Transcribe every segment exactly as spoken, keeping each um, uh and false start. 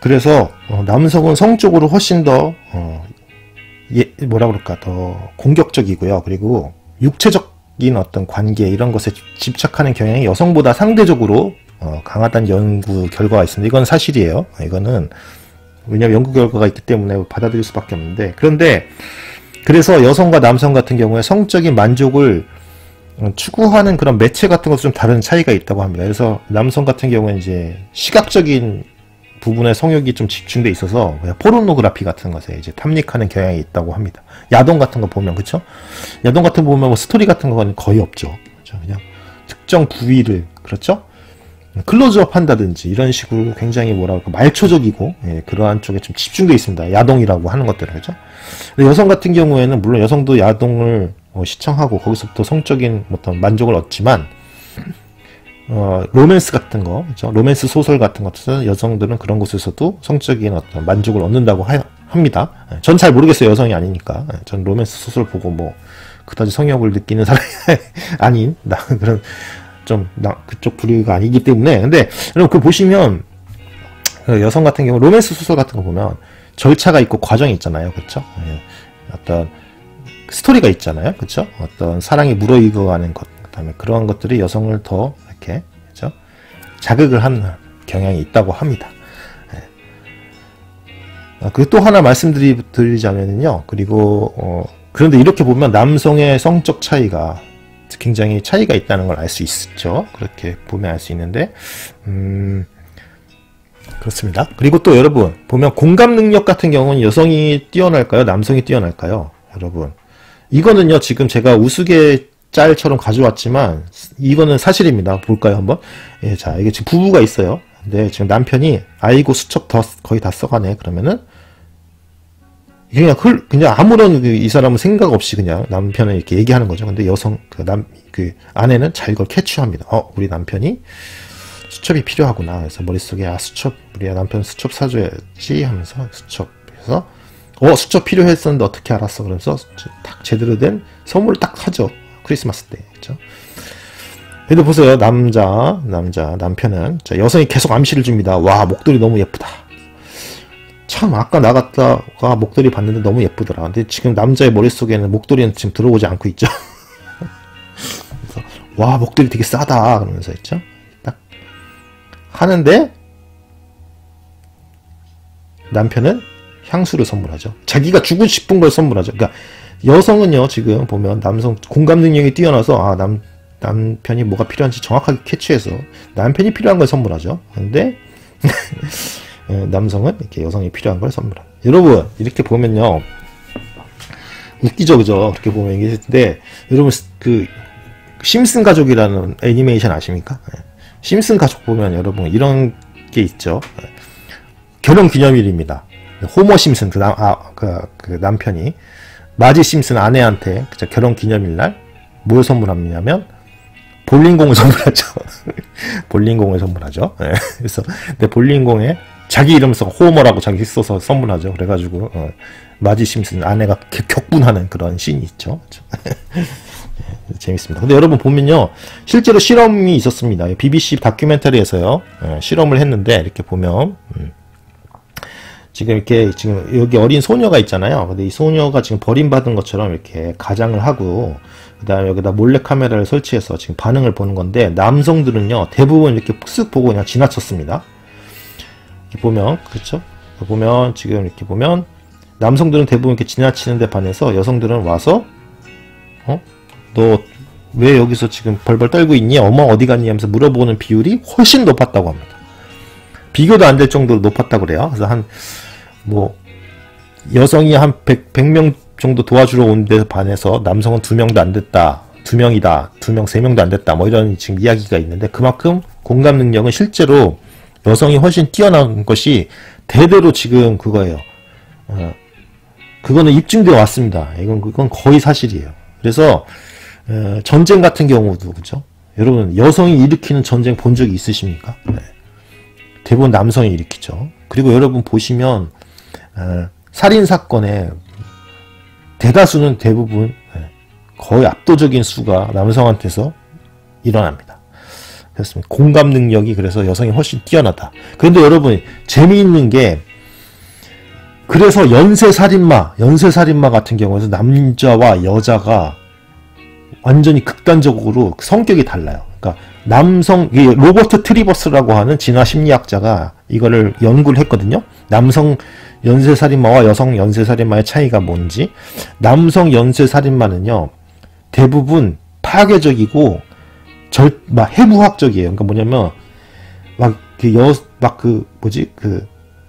그래서 어, 남성은 성적으로 훨씬 더 어, 예, 뭐라 그럴까 더 공격적이고요. 그리고 육체적인 어떤 관계 이런 것에 집착하는 경향이 여성보다 상대적으로 어, 강하다는 연구 결과가 있습니다. 이건 사실이에요. 이거는 왜냐하면 연구 결과가 있기 때문에 받아들일 수밖에 없는데, 그런데 그래서 여성과 남성 같은 경우에 성적인 만족을 추구하는 그런 매체 같은 것도 좀 다른 차이가 있다고 합니다. 그래서 남성 같은 경우에 이제 시각적인 부분에 성욕이 좀 집중돼 있어서 포르노그래피 같은 것에 이제 탐닉하는 경향이 있다고 합니다. 야동 같은 거 보면 그렇죠? 야동 같은 거 보면 뭐 스토리 같은 거는 거의 없죠. 그렇죠? 그냥 특정 부위를 그렇죠? 클로즈업 한다든지 이런 식으로 굉장히 뭐라 그럴까 말초적이고 예, 그러한 쪽에 좀 집중돼 있습니다. 야동이라고 하는 것들은 그렇죠? 근데 여성 같은 경우에는 물론 여성도 야동을 어, 시청하고 거기서부터 성적인 어떤 만족을 얻지만 어, 로맨스 같은 거, 그렇죠? 로맨스 소설 같은 것은 여성들은 그런 곳에서도 성적인 어떤 만족을 얻는다고 하, 합니다. 전 잘 모르겠어요. 여성이 아니니까. 전 로맨스 소설 보고 뭐 그다지 성욕을 느끼는 사람이 아닌 나 그런 좀 나 그쪽 부류가 아니기 때문에. 근데 여러분 그 보시면 여성 같은 경우 로맨스 소설 같은 거 보면 절차가 있고 과정이 있잖아요. 그렇죠? 어떤 스토리가 있잖아요. 그렇죠? 어떤 사랑이 무르익어가는 것, 그다음에 그러한 것들이 여성을 더 이렇게 그렇죠? 자극을 하는 경향이 있다고 합니다. 네. 그 또 하나 말씀드리자면요. 그리고 어, 그런데 이렇게 보면 남성의 성적 차이가 굉장히 차이가 있다는 걸 알 수 있죠. 그렇게 보면 알 수 있는데 음, 그렇습니다. 그리고 또 여러분 보면 공감 능력 같은 경우는 여성이 뛰어날까요? 남성이 뛰어날까요? 여러분 이거는요 지금 제가 우스개 짤처럼 가져왔지만 이거는 사실입니다. 볼까요 한번? 예, 자 이게 지금 부부가 있어요. 근데 지금 남편이 아이고 수첩 더 거의 다 써가네. 그러면은 그냥 흘 그냥 아무런 이 사람은 생각 없이 그냥 남편을 이렇게 얘기하는 거죠. 근데 여성 그 남 그 아내는 잘 이걸 캐치합니다. 어 우리 남편이 수첩이 필요하구나. 그래서 머릿속에 아 수첩 우리 남편 수첩 사줘야지 하면서 수첩 그래서 어 수첩 필요했었는데 어떻게 알았어? 그러면서 딱 제대로 된 선물을 딱 사죠. 크리스마스 때 그렇죠? 그래도 보세요. 남자 남자 남편은 자, 여성이 계속 암시를 줍니다. 와 목도리 너무 예쁘다. 참 아까 나갔다가 목도리 봤는데 너무 예쁘더라. 근데 지금 남자의 머릿속에는 목도리는 지금 들어오지 않고 있죠. 그래서 와 목도리 되게 싸다 그러면서 있죠. 딱 하는데 남편은 향수를 선물하죠. 자기가 주고 싶은 걸 선물하죠. 그러니까 여성은요 지금 보면 남성 공감 능력이 뛰어나서 아 남 남편이 뭐가 필요한지 정확하게 캐치해서 남편이 필요한 걸 선물하죠. 근데 남성은 이렇게 여성이 필요한 걸 선물합니다. 여러분 이렇게 보면요 웃기죠, 그죠? 이렇게 보면 이게 근데 여러분 그 심슨 가족이라는 애니메이션 아십니까? 심슨 가족 보면 여러분 이런 게 있죠. 결혼 기념일입니다. 호머 심슨 그, 남, 아, 그, 그 남편이 마지 심슨 아내한테 그쵸, 결혼 기념일날 뭘 선물하냐면 볼링공을 선물하죠. 볼링공을 선물하죠. 네. 그래서 근데 볼링공에 자기 이름 써 호머라고 자기 써서 선물하죠. 그래가지고 어, 마지 심슨 아내가 격분하는 그런 씬이 있죠. 네, 재밌습니다. 근데 여러분 보면요 실제로 실험이 있었습니다. 비비씨 다큐멘터리에서요 네, 실험을 했는데 이렇게 보면 음, 지금 이렇게 지금 여기 어린 소녀가 있잖아요. 근데 이 소녀가 지금 버림받은 것처럼 이렇게 가장을 하고 그 다음에 여기다 몰래 카메라를 설치해서 지금 반응을 보는 건데 남성들은요 대부분 이렇게 쓱 보고 그냥 지나쳤습니다. 이렇게 보면 그렇죠? 보면 지금 이렇게 보면 남성들은 대부분 이렇게 지나치는데 반해서 여성들은 와서 어? 너 왜 여기서 지금 벌벌 떨고 있니? 엄마 어디 갔니? 하면서 물어보는 비율이 훨씬 높았다고 합니다. 비교도 안 될 정도로 높았다고 그래요. 그래서 한 뭐 여성이 한 백 명 정도 도와주러 온 데 반해서 남성은 두 명도 안 됐다. 두 명이다. 두 명, 세 명도 안 됐다. 뭐 이런 지금 이야기가 있는데 그만큼 공감 능력은 실제로 여성이 훨씬 뛰어난 것이 대대로 지금 그거예요. 어, 그거는 입증되어 왔습니다. 이건, 그건 거의 사실이에요. 그래서, 어, 전쟁 같은 경우도, 그죠? 여러분, 여성이 일으키는 전쟁 본 적이 있으십니까? 네. 대부분 남성이 일으키죠. 그리고 여러분 보시면, 어, 살인사건의 대다수는 대부분, 네, 거의 압도적인 수가 남성한테서 일어납니다. 했습니다. 공감 능력이 그래서 여성이 훨씬 뛰어나다. 그런데 여러분 재미있는 게 그래서 연쇄살인마, 연쇄살인마 같은 경우에는 남자와 여자가 완전히 극단적으로 성격이 달라요. 그러니까 남성, 로버트 트리버스라고 하는 진화 심리학자가 이거를 연구를 했거든요. 남성 연쇄살인마와 여성 연쇄살인마의 차이가 뭔지. 남성 연쇄살인마는요, 대부분 파괴적이고 절, 막 해부학적이에요. 그러니까 뭐냐면 막 그 여, 막 그 뭐지 그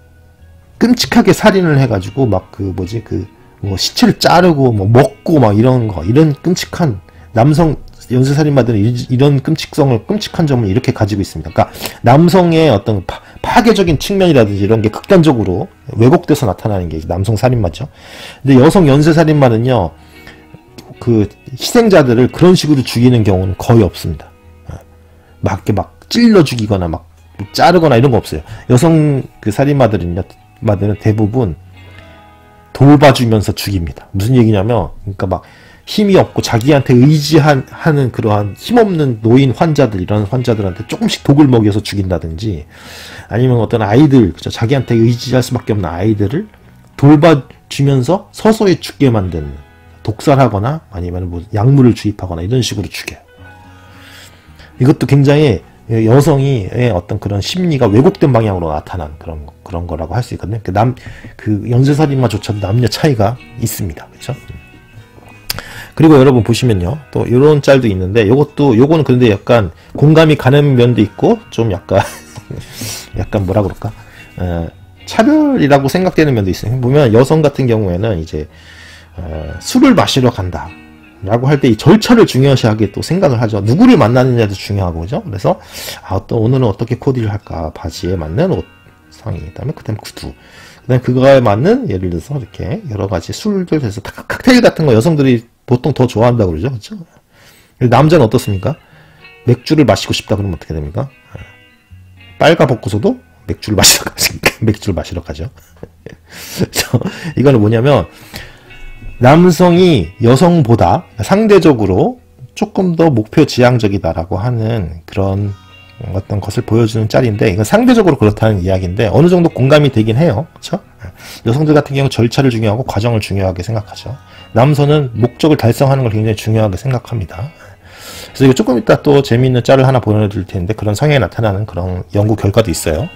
끔찍하게 살인을 해가지고 막 그 뭐지 그 뭐 시체를 자르고 뭐 먹고 막 이런 거, 이런 끔찍한 남성 연쇄살인마들은 이, 이런 끔찍성을 끔찍한 점을 이렇게 가지고 있습니다. 그러니까 남성의 어떤 파, 파괴적인 측면이라든지 이런 게 극단적으로 왜곡돼서 나타나는 게 남성 살인마죠. 근데 여성 연쇄살인마는요, 그 희생자들을 그런 식으로 죽이는 경우는 거의 없습니다. 막 이렇게 막 찔러 죽이거나 막 자르거나 이런 거 없어요. 여성 그 살인마들은요, 마들은 대부분 돌봐주면서 죽입니다. 무슨 얘기냐면, 그러니까 막 힘이 없고 자기한테 의지하는 그러한 힘없는 노인 환자들, 이런 환자들한테 조금씩 독을 먹여서 죽인다든지, 아니면 어떤 아이들, 그죠? 자기한테 의지할 수밖에 없는 아이들을 돌봐주면서 서서히 죽게 만드는, 독살하거나 아니면 뭐 약물을 주입하거나 이런 식으로 죽여요. 이것도 굉장히 여성이 어떤 그런 심리가 왜곡된 방향으로 나타난 그런 그런 거라고 할 수 있거든요. 그 남, 그 연쇄살인마조차도 남녀 차이가 있습니다. 그렇죠? 그리고 여러분 보시면요, 또 이런 짤도 있는데, 요것도 요거는 근데 약간 공감이 가는 면도 있고 좀 약간 약간 뭐라 그럴까, 어, 차별이라고 생각되는 면도 있어요. 보면 여성 같은 경우에는 이제 어, 술을 마시러 간다 라고 할 때 이 절차를 중요시하게 또 생각을 하죠. 누구를 만나느냐도 중요하고, 그죠? 그래서 아, 또 오늘은 어떻게 코디를 할까, 바지에 맞는 옷 상의, 그다음에 그다음 구두, 그다음에 그거에 맞는, 예를 들어서 이렇게 여러 가지 술들 해서 칵테일 같은 거 여성들이 보통 더 좋아한다고 그러죠, 그렇죠? 남자는 어떻습니까? 맥주를 마시고 싶다 그러면 어떻게 됩니까? 빨가 벗고서도 맥주를 마시러 가죠. 맥주를 마시러 가죠. 그래서 이거는 뭐냐면, 남성이 여성보다 상대적으로 조금 더 목표 지향적이다라고 하는 그런 어떤 것을 보여주는 짤인데, 이건 상대적으로 그렇다는 이야기인데 어느 정도 공감이 되긴 해요. 그렇죠? 여성들 같은 경우 절차를 중요하고 과정을 중요하게 생각하죠. 남성은 목적을 달성하는 걸 굉장히 중요하게 생각합니다. 그래서 이거 조금 이따 또 재미있는 짤을 하나 보여드릴 텐데, 그런 성향이 나타나는 그런 연구 결과도 있어요.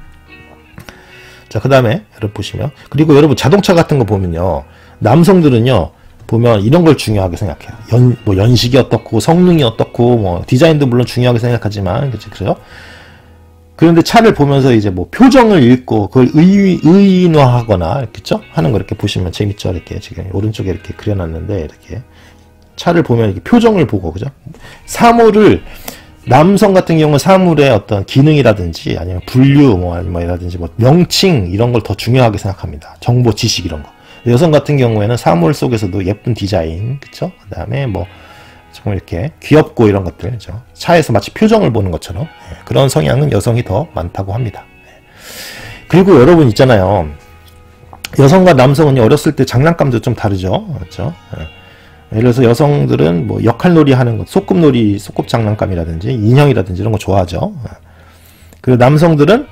자, 그 다음에 여러분 보시면, 그리고 여러분 자동차 같은 거 보면요, 남성들은요 보면 이런 걸 중요하게 생각해요. 연, 뭐 연식이 어떻고 성능이 어떻고 뭐 디자인도 물론 중요하게 생각하지만, 그치, 그래요? 그런데 차를 보면서 이제 뭐 표정을 읽고 그걸 의, 의인화하거나, 그쵸? 하는 거 이렇게 보시면 재밌죠? 이렇게 지금 오른쪽에 이렇게 그려놨는데, 이렇게 차를 보면 이렇게 표정을 보고, 그죠? 사물을, 남성 같은 경우는 사물의 어떤 기능이라든지 아니면 분류 뭐 아니면이라든지 뭐 명칭 이런 걸 더 중요하게 생각합니다. 정보, 지식 이런 거. 여성 같은 경우에는 사물 속에서도 예쁜 디자인, 그쵸? 그 다음에 뭐, 조금 이렇게 귀엽고 이런 것들, 그죠? 차에서 마치 표정을 보는 것처럼, 예, 그런 성향은 여성이 더 많다고 합니다. 예. 그리고 여러분 있잖아요. 여성과 남성은 어렸을 때 장난감도 좀 다르죠? 그렇죠? 예. 예를 들어서 여성들은 뭐 역할놀이 하는 것, 소꿉놀이, 소꿉장난감이라든지 인형이라든지 이런 거 좋아하죠. 예. 그리고 남성들은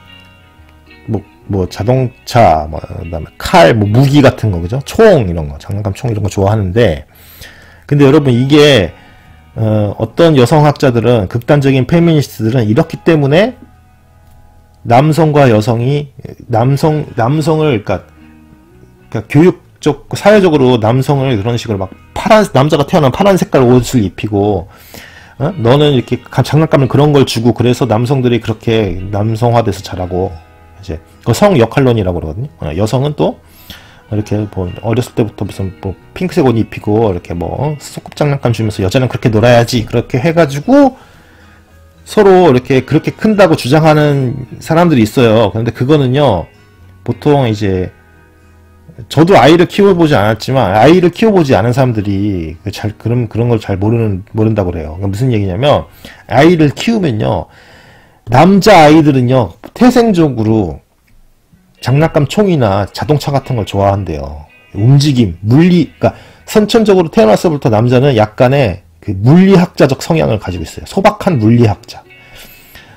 뭐, 뭐 자동차, 뭐 그다음에 칼, 뭐 무기 같은 거, 그죠? 총 이런 거, 장난감 총 이런 거 좋아하는데, 근데 여러분 이게 어, 어떤 여성학자들은, 극단적인 페미니스트들은 이렇기 때문에 남성과 여성이 남성 남성을 그러니까, 그러니까 교육적 사회적으로 남성을 그런 식으로 막 파란, 남자가 태어나면 파란 색깔 옷을 입히고, 어? 너는 이렇게 장난감을 그런 걸 주고, 그래서 남성들이 그렇게 남성화돼서 자라고, 이제 그 성 역할론이라고 그러거든요. 어, 여성은 또 이렇게 뭐 어렸을 때부터 무슨 뭐 핑크색 옷 입히고 이렇게 뭐 소꿉장난감 주면서 여자는 그렇게 놀아야지, 그렇게 해가지고 서로 이렇게 그렇게 큰다고 주장하는 사람들이 있어요. 그런데 그거는요, 보통 이제 저도 아이를 키워보지 않았지만 아이를 키워보지 않은 사람들이 잘 그런 그런 걸 잘 모르는 모른다고 그래요. 그러니까 무슨 얘기냐면, 아이를 키우면요, 남자 아이들은요 태생적으로 장난감 총이나 자동차 같은 걸 좋아한대요. 움직임, 물리, 그러니까 선천적으로 태어났을부터 남자는 약간의 그 물리학자적 성향을 가지고 있어요. 소박한 물리학자.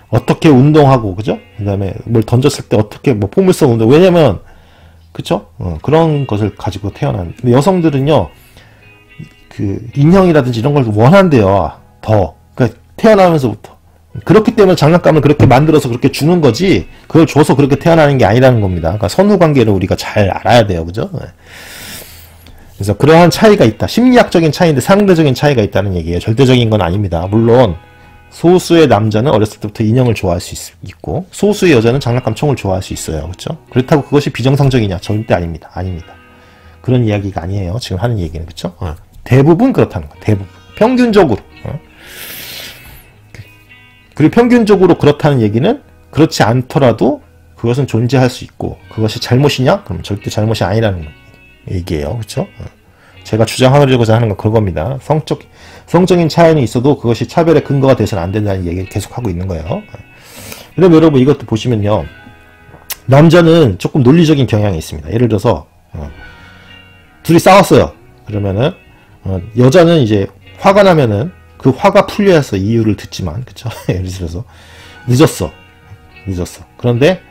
어떻게 운동하고, 그죠? 그 다음에 뭘 던졌을 때 어떻게, 뭐, 포물선 운동. 왜냐면, 그쵸? 어, 그런 것을 가지고 태어난. 근데 여성들은요, 그, 인형이라든지 이런 걸 원한대요. 더. 그러니까 태어나면서부터. 그렇기 때문에 장난감을 그렇게 만들어서 그렇게 주는 거지, 그걸 줘서 그렇게 태어나는 게 아니라는 겁니다. 그러니까 선후 관계를 우리가 잘 알아야 돼요. 그죠? 네. 그래서 그러한 차이가 있다. 심리학적인 차이인데 상대적인 차이가 있다는 얘기예요. 절대적인 건 아닙니다. 물론, 소수의 남자는 어렸을 때부터 인형을 좋아할 수 있, 있고 소수의 여자는 장난감 총을 좋아할 수 있어요. 그렇죠? 그렇다고 그것이 비정상적이냐? 절대 아닙니다. 아닙니다. 그런 이야기가 아니에요. 지금 하는 얘기는. 그렇죠? 어. 대부분 그렇다는 거예요. 대부분. 평균적으로. 어. 그리고 평균적으로 그렇다는 얘기는 그렇지 않더라도 그것은 존재할 수 있고 그것이 잘못이냐? 그럼 절대 잘못이 아니라는 얘기예요. 그렇죠? 어. 제가 주장하려고자 하는 건 그겁니다. 성적, 성적인 차이는 있어도 그것이 차별의 근거가 돼서는 안 된다는 얘기를 계속하고 있는 거예요. 그럼 여러분 이것도 보시면요. 남자는 조금 논리적인 경향이 있습니다. 예를 들어서 어, 둘이 싸웠어요. 그러면은 어, 여자는 이제 화가 나면은 그 화가 풀려야 해서 이유를 듣지만, 그쵸? 예를 들어서 늦었어. 늦었어. 그런데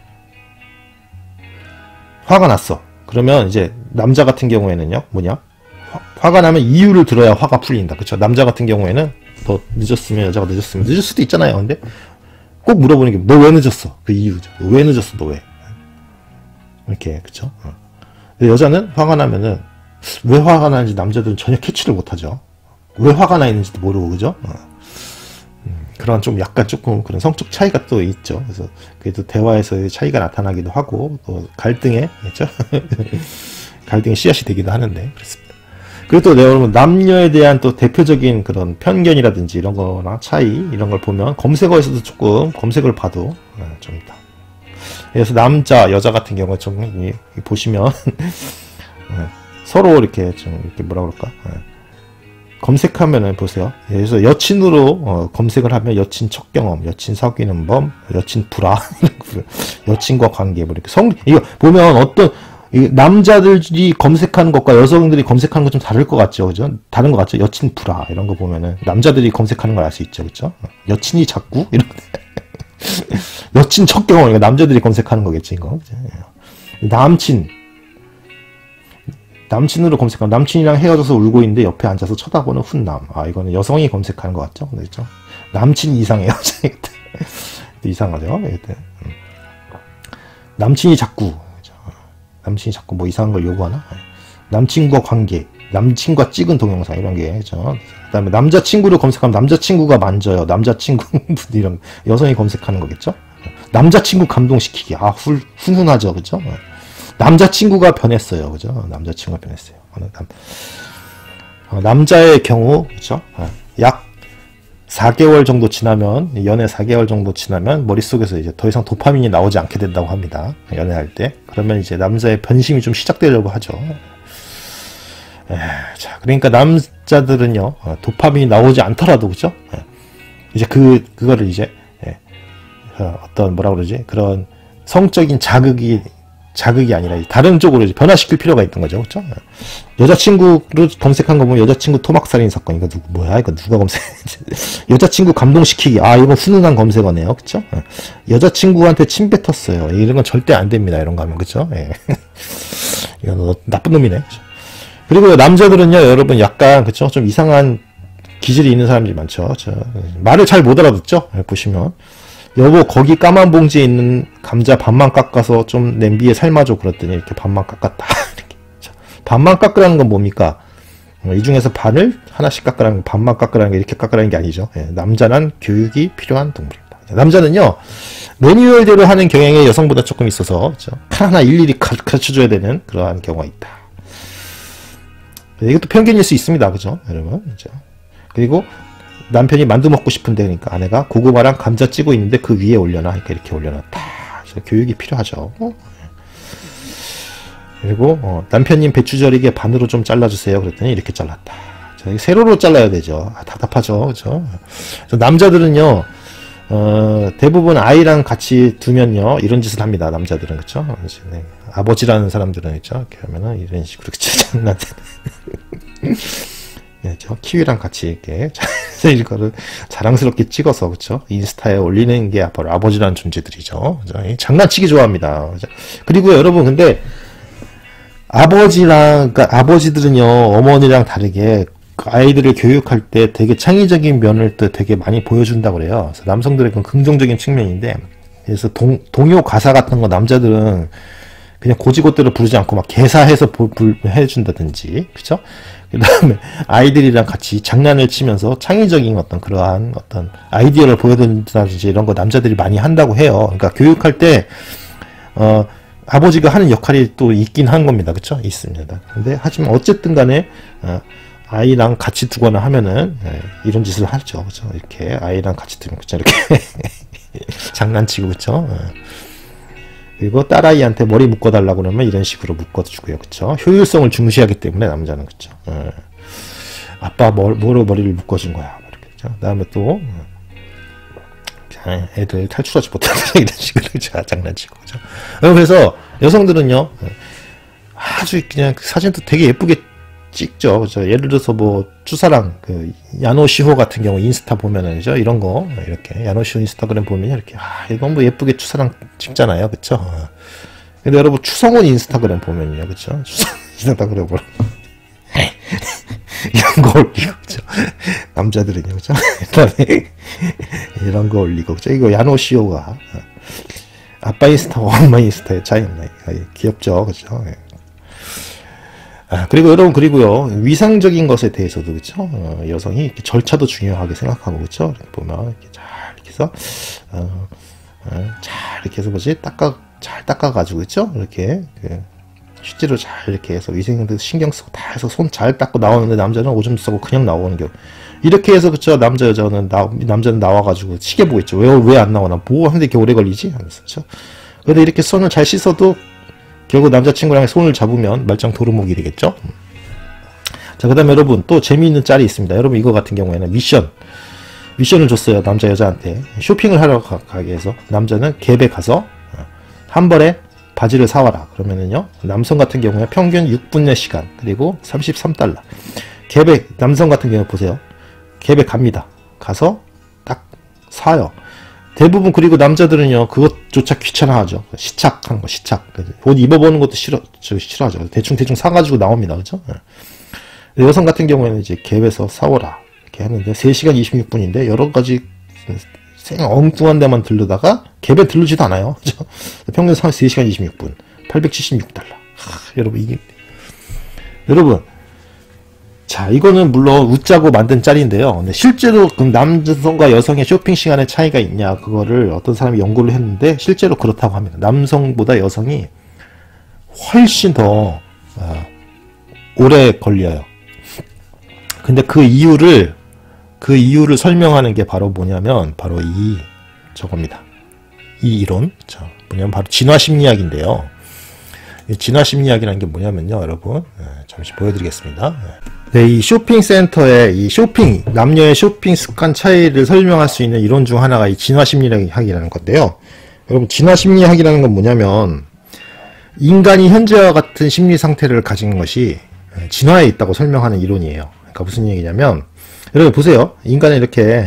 화가 났어. 그러면 이제 남자 같은 경우에는요, 뭐냐? 화, 화가 나면 이유를 들어야 화가 풀린다. 그쵸? 남자 같은 경우에는 더 늦었으면, 여자가 늦었으면, 늦을 수도 있잖아요. 근데 꼭 물어보는 게, 너 왜 늦었어? 그 이유죠. 너 왜 늦었어? 너 왜? 이렇게, 그쵸? 어. 여자는 화가 나면은, 왜 화가 나는지 남자들은 전혀 캐치를 못하죠. 왜 화가 나 있는지도 모르고, 그죠? 어. 음, 그런 좀 약간 조금 그런 성적 차이가 또 있죠. 그래서 그래도 대화에서의 차이가 나타나기도 하고 또 갈등에, 그렇죠? 갈등의 씨앗이 되기도 하는데 그렇습니다. 그리고 또 내가 여러분 남녀에 대한 또 대표적인 그런 편견이라든지 이런 거나 차이 이런 걸 보면 검색어에서도 조금 검색을 봐도 어, 좀 있다. 그래서 남자 여자 같은 경우 좀 이, 이 보시면 어, 서로 이렇게 좀 이렇게 뭐라 그럴까? 어, 검색하면은 보세요. 그래서 여친으로 어, 검색을 하면 여친 첫 경험, 여친 사귀는 범, 여친 불화, 여친과 관계 뭐 이렇게 성 이거 보면 어떤 이 남자들이 검색하는 것과 여성들이 검색하는 것 좀 다를 것 같죠, 그죠? 다른 것 같죠. 여친 불화 이런 거 보면은 남자들이 검색하는 걸 알 수 있죠, 그죠? 여친이 자꾸 이런 여친 첫 경험 이거 남자들이 검색하는 거겠지 이거. 남친 남친으로 검색하면 남친이랑 헤어져서 울고 있는데 옆에 앉아서 쳐다보는 훈남. 아 이거는 여성이 검색하는 것 같죠? 그렇죠? 남친 이상해요. 이상하죠? 남친이 자꾸 그렇죠? 남친이 자꾸 뭐 이상한 걸 요구하나? 남친과 관계, 남친과 찍은 동영상 이런 게 그렇죠? 그다음에 남자친구를 검색하면 남자친구가 만져요. 남자친구 이런 여성이 검색하는 거겠죠? 남자친구 감동시키기. 아 훌, 훈훈하죠, 그렇죠? 남자친구가 변했어요. 그죠? 남자친구가 변했어요. 남, 어, 남자의 경우, 그죠? 약 사 개월 정도 지나면, 연애 사 개월 정도 지나면, 머릿속에서 이제 더 이상 도파민이 나오지 않게 된다고 합니다. 연애할 때. 그러면 이제 남자의 변심이 좀 시작되려고 하죠. 에, 자, 그러니까 남자들은요, 어, 도파민이 나오지 않더라도, 그죠? 에, 이제 그, 그거를 이제, 에, 어, 어떤, 뭐라 그러지? 그런 성적인 자극이 자극이 아니라 다른 쪽으로 이제 변화시킬 필요가 있는 거죠. 그렇죠? 여자친구로 검색한 거 보면 여자친구 토막살인 사건. 이거 누구 뭐야? 이거 누가 검색했지? 여자친구 감동시키기. 아, 이거 훈훈한 검색어네요. 그렇죠? 여자친구한테 침 뱉었어요. 이런 건 절대 안 됩니다. 이런 거 하면. 그렇죠? 예. 이거 나쁜 놈이네. 그렇죠? 그리고 남자들은요, 여러분 약간 그렇죠? 좀 이상한 기질이 있는 사람들이 많죠. 저, 말을 잘 못 알아듣죠? 보시면. 여보 거기 까만 봉지에 있는 감자 반만 깎아서 좀 냄비에 삶아줘 그랬더니 이렇게 반만 깎았다. 이렇게. 자, 반만 깎으라는 건 뭡니까? 어, 이 중에서 반을 하나씩 깎으라는 거, 반만 깎으라는 게 이렇게 깎으라는 게 아니죠. 예, 남자는 교육이 필요한 동물입니다. 남자는요 매뉴얼대로 하는 경향이 여성보다 조금 있어서 그렇죠? 하나 일일이 가르쳐줘야 되는 그러한 경우가 있다. 이것도 편견일 수 있습니다, 그죠, 여러분? 그렇죠? 그리고 남편이 만두 먹고 싶은데 그러니까 아내가 고구마랑 감자 찌고 있는데 그 위에 올려놔. 그러니까 이렇게 올려놨다. 그래서 교육이 필요하죠. 그리고 어, 남편님 배추 절이게 반으로 좀 잘라주세요. 그랬더니 이렇게 잘랐다. 자, 세로로 잘라야 되죠. 아, 답답하죠. 그렇죠? 남자들은요. 어, 대부분 아이랑 같이 두면요 이런 짓을 합니다. 남자들은 그렇죠? 네. 아버지라는 사람들은 있죠. 이렇게 하면은 이런 식으로 장난. 그렇죠? 키위랑 같이 이렇게 이거를 자랑스럽게 찍어서 그렇죠? 인스타에 올리는 게 바로 아버지라는 존재들이죠. 그렇죠? 장난치기 좋아합니다. 그렇죠? 그리고 여러분 근데 아버지랑 그러니까 아버지들은요 어머니랑 다르게 아이들을 교육할 때 되게 창의적인 면을 또 되게 많이 보여준다고 그래요. 그래서 남성들의 그 긍정적인 측면인데 그래서 동, 동요 가사 같은 거 남자들은 그냥 고지고대로 부르지 않고 막 개사해서 부, 부, 해준다든지 그쵸? 그 다음에 아이들이랑 같이 장난을 치면서 창의적인 어떤 그러한 어떤 아이디어를 보여준다든지 이런 거 남자들이 많이 한다고 해요. 그러니까 교육할 때 어, 아버지가 하는 역할이 또 있긴 한 겁니다. 그쵸? 있습니다. 근데 하지만 어쨌든 간에 어, 아이랑 같이 두거나 하면은 예, 이런 짓을 하죠. 그쵸? 이렇게 아이랑 같이 두면 그쵸? 이렇게 장난치고 그쵸? 예. 그리고 딸아이한테 머리 묶어달라고 그러면 이런 식으로 묶어주고요. 그쵸? 효율성을 중시하기 때문에 남자는 그쵸? 예. 아빠 뭐, 뭐로 머리를 묶어준 거야. 이렇게 그쵸? 그 다음에 또 애들 탈출하지 못하는 이런 식으로 그쵸? 장난치고 그쵸? 그래서 여성들은요 아주 그냥 사진도 되게 예쁘게 찍죠. 그죠? 예를 들어서 뭐 추사랑 그 야노시호 같은 경우 인스타 보면은 그죠? 이런 거 이렇게 야노시호 인스타그램 보면 이렇게 아 너무 예쁘게 추사랑 찍잖아요. 그쵸? 근데 여러분 추성훈 인스타그램 보면요. 그쵸? 추성훈 인스타그램 보면 이런 거 올리고 그죠? 남자들은요. 그죠? 그다음에 이런 거 올리고 그죠? 이거 야노시호가 아빠 인스타와 엄마 인스타의 차이입니다. 귀엽죠. 그죠? 아, 그리고 여러분, 그리고요, 위상적인 것에 대해서도, 그쵸? 어, 여성이 이렇게 절차도 중요하게 생각하고, 그쵸? 이렇게 보면, 이렇게 잘, 이렇게 해서, 어, 어, 잘, 이렇게 해서 뭐지? 닦아, 잘 닦아가지고, 그쵸? 이렇게, 그, 휴지로 잘 이렇게 해서 위생도 신경 쓰고 다 해서 손 잘 닦고 나오는데 남자는 오줌 싸고 그냥 나오는 경우. 이렇게 해서, 그쵸? 남자, 여자는, 나, 남자는 나와가지고 시계 보고 있죠. 왜, 왜 안 나오나? 뭐 하는데 이렇게 오래 걸리지? 하면서, 그쵸? 근데 이렇게 손을 잘 씻어도 결국 남자친구랑 손을 잡으면 말짱 도루묵이 되겠죠? 자, 그 다음에 여러분 또 재미있는 짤이 있습니다. 여러분 이거 같은 경우에는 미션 미션을 줬어요. 남자 여자한테 쇼핑을 하러 가, 가게 해서 남자는 갭에 가서 한 벌에 바지를 사와라. 그러면은요 남성 같은 경우에 평균 육 분의 시간 그리고 삼십삼 달러. 갭에 남성 같은 경우 보세요. 갭에 갑니다. 가서 딱 사요. 대부분 그리고 남자들은요 그것조차 귀찮아하죠. 시착하는 거 시착 옷 입어보는 것도 싫어 저 싫어하죠. 대충 대충 사가지고 나옵니다. 그죠? 여성 같은 경우에는 이제 갭에서 사오라 이렇게 하는데 세 시간 이십육 분인데 여러가지 생 엉뚱한 데만 들르다가 갭에 들르지도 않아요. 그죠? 평균 세 시간 이십육 분 팔백칠십육 달러. 하, 여러분 이게 여러분 자, 이거는 물론 웃자고 만든 짤인데요. 근데 실제로 그 남성과 여성의 쇼핑 시간의 차이가 있냐, 그거를 어떤 사람이 연구를 했는데, 실제로 그렇다고 합니다. 남성보다 여성이 훨씬 더, 어, 오래 걸려요. 근데 그 이유를, 그 이유를 설명하는 게 바로 뭐냐면, 바로 이, 저겁니다. 이 이론. 자, 뭐냐면 바로 진화심리학인데요. 이 진화심리학이라는 게 뭐냐면요, 여러분. 네, 잠시 보여드리겠습니다. 네, 이 쇼핑센터의 이 쇼핑, 남녀의 쇼핑 습관 차이를 설명할 수 있는 이론 중 하나가 이 진화심리학이라는 건데요. 여러분, 진화심리학이라는 건 뭐냐면, 인간이 현재와 같은 심리 상태를 가진 것이 진화에 있다고 설명하는 이론이에요. 그러니까 무슨 얘기냐면, 여러분 보세요. 인간은 이렇게,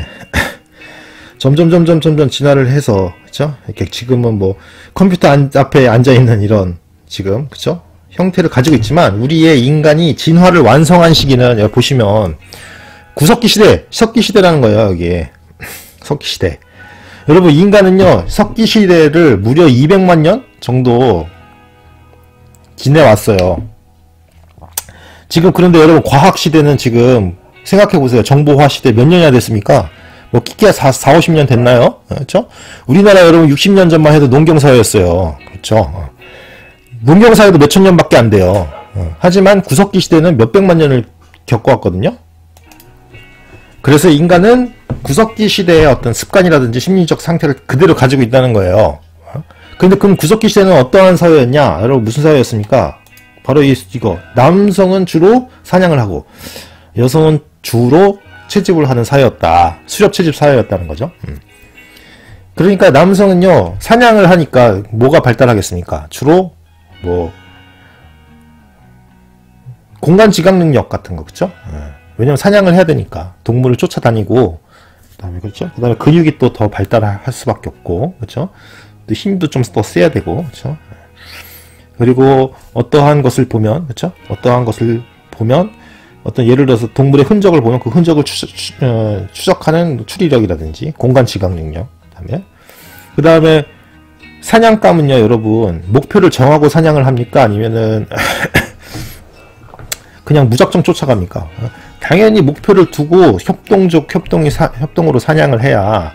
점점, 점점, 점점 진화를 해서, 그쵸? 이렇게 지금은 뭐, 컴퓨터 안, 앞에 앉아있는 이런, 지금, 그쵸? 형태를 가지고 있지만 우리의 인간이 진화를 완성한 시기는 여기 보시면 구석기 시대, 석기 시대라는 거예요. 여기에 석기 시대. 여러분 인간은요 석기 시대를 무려 이백만 년 정도 지내왔어요. 지금 그런데 여러분 과학 시대는 지금 생각해 보세요. 정보화 시대 몇 년이나 됐습니까? 뭐 끼끼야 사, 오십 년 됐나요? 그렇죠? 우리나라 여러분 육십 년 전만 해도 농경사회였어요. 그렇죠? 농경사회도 몇천 년밖에 안 돼요. 어. 하지만 구석기 시대는 몇백만 년을 겪어왔거든요. 그래서 인간은 구석기 시대의 어떤 습관이라든지 심리적 상태를 그대로 가지고 있다는 거예요. 어? 근데 그럼 구석기 시대는 어떠한 사회였냐? 여러분 무슨 사회였습니까? 바로 이, 이거 남성은 주로 사냥을 하고 여성은 주로 채집을 하는 사회였다. 수렵 채집 사회였다는 거죠. 음. 그러니까 남성은요 사냥을 하니까 뭐가 발달하겠습니까? 주로 뭐 공간 지각 능력 같은 거 그쵸? 왜냐면 사냥을 해야 되니까. 동물을 쫓아다니고, 그 다음에, 그렇죠? 그 다음에 근육이 또 더 발달할 수밖에 없고, 그렇죠? 또 힘도 좀 더 써야 되고, 그렇죠? 그리고 어떠한 것을 보면, 그렇죠? 어떠한 것을 보면, 어떤 예를 들어서 동물의 흔적을 보면 그 흔적을 추적, 추, 어, 추적하는 추리력이라든지 공간 지각 능력, 그다음에 그 다음에 사냥감은요, 여러분 목표를 정하고 사냥을 합니까? 아니면은 그냥 무작정 쫓아갑니까? 당연히 목표를 두고 협동적 협동이 사, 협동으로 사냥을 해야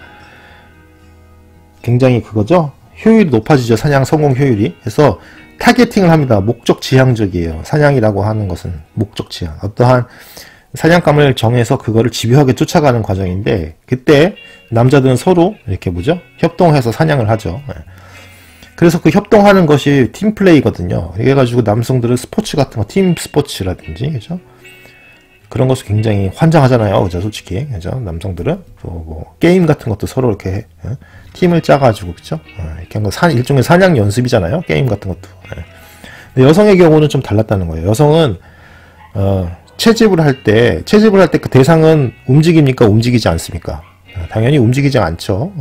굉장히 그거죠. 효율이 높아지죠. 사냥 성공 효율이. 그래서 타겟팅을 합니다. 목적 지향적이에요. 사냥이라고 하는 것은 목적 지향. 어떠한 사냥감을 정해서 그거를 집요하게 쫓아가는 과정인데, 그때 남자들은 서로 이렇게 뭐죠? 협동해서 사냥을 하죠. 그래서 그 협동하는 것이 팀플레이거든요. 그래가지고 남성들은 스포츠 같은 거, 팀 스포츠라든지, 그죠? 그런 것을 굉장히 환장하잖아요. 그죠? 솔직히. 그죠? 남성들은. 뭐, 뭐 게임 같은 것도 서로 이렇게, 해. 팀을 짜가지고, 그죠? 이렇게 한 거, 사, 일종의 사냥 연습이잖아요. 게임 같은 것도. 근데 여성의 경우는 좀 달랐다는 거예요. 여성은, 어, 채집을 할 때, 채집을 할 때 그 대상은 움직입니까? 움직이지 않습니까? 당연히 움직이지 않죠.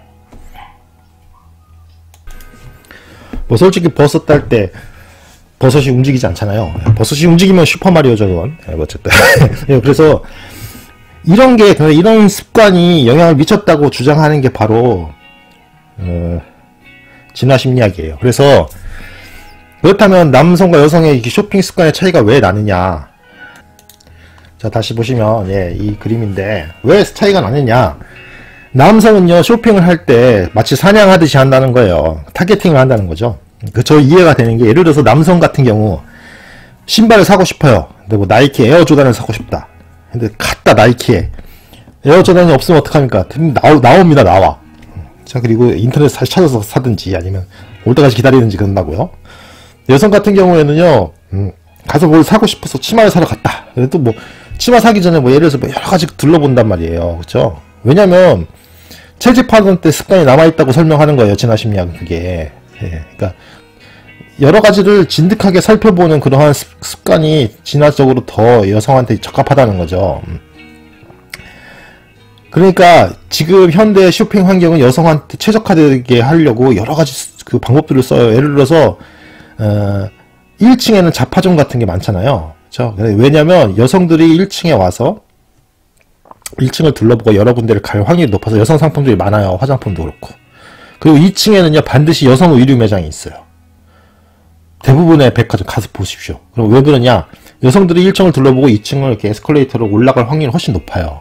뭐, 솔직히 버섯 딸 때, 버섯이 움직이지 않잖아요. 버섯이 움직이면 슈퍼마리오죠, 그건. 네, 어쨌든. 그래서, 이런 게, 이런 습관이 영향을 미쳤다고 주장하는 게 바로, 어, 진화 심리학이에요. 그래서, 그렇다면 남성과 여성의 쇼핑 습관의 차이가 왜 나느냐. 자, 다시 보시면, 예, 이 그림인데, 왜 차이가 나느냐. 남성은요, 쇼핑을 할 때 마치 사냥하듯이 한다는 거예요. 타겟팅을 한다는 거죠. 그, 저 이해가 되는 게, 예를 들어서 남성 같은 경우, 신발을 사고 싶어요. 근데 뭐, 나이키 에어조단을 사고 싶다. 근데, 갔다, 나이키에. 에어조단이 없으면 어떡합니까? 나오, 나옵니다, 나와. 자, 그리고 인터넷 다시 찾아서 사든지, 아니면, 올 때까지 기다리든지 그런다고요. 여성 같은 경우에는요, 음, 가서 뭘 사고 싶어서 치마를 사러 갔다. 그래도 뭐, 치마 사기 전에 뭐, 예를 들어서 뭐 여러 가지 둘러본단 말이에요. 그쵸? 왜냐면, 채집하던 때 습관이 남아있다고 설명하는 거예요. 진화 심리학은 그게. 예, 그러니까 여러 가지를 진득하게 살펴보는 그러한 습관이 진화적으로 더 여성한테 적합하다는 거죠. 그러니까 지금 현대 쇼핑 환경은 여성한테 최적화되게 하려고 여러 가지 그 방법들을 써요. 예를 들어서 어, 일 층에는 잡화점 같은 게 많잖아요. 그렇죠? 왜냐면 여성들이 일 층에 와서 일 층을 둘러보고 여러 군데를 갈 확률이 높아서 여성 상품들이 많아요. 화장품도 그렇고. 그리고 이 층에는요, 반드시 여성 의류 매장이 있어요. 대부분의 백화점 가서 보십시오. 그럼 왜 그러냐? 여성들이 일 층을 둘러보고 이 층을 이렇게 에스컬레이터로 올라갈 확률이 훨씬 높아요.